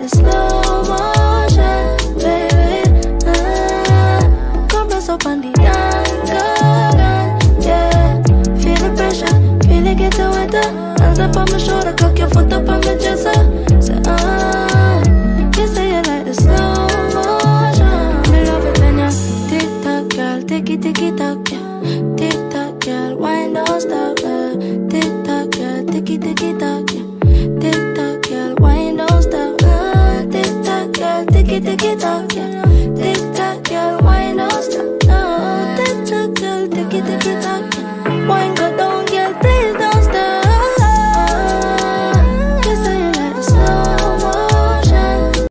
the slow motion, baby. Come press up on the dance, yeah. Feel the pressure, feel it getting wetter. Hands up on my shoulder, cock your foot up on my dresser. Say, you say you like the slow motion. Me love it when you tick tock, girl, ticky ticky tock, yeah. Tick tock, girl, wine don't stop, tick tock, girl, ticky ticky tock, yeah. Tick tock, girl, wine don't stop, tick tock, girl, ticky ticky tock.